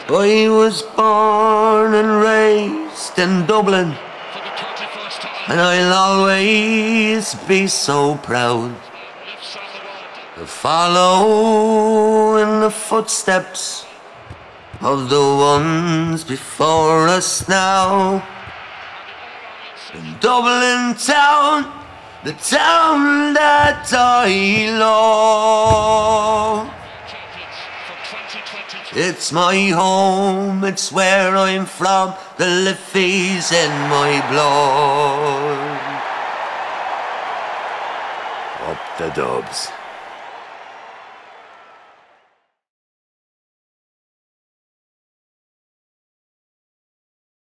I was born and raised in Dublin, and I'll always be so proud to follow in the footsteps of the ones before us now. In Dublin town, the town that I love. It's my home, it's where I'm from, the Liffey's in my blood. Up the Dubs.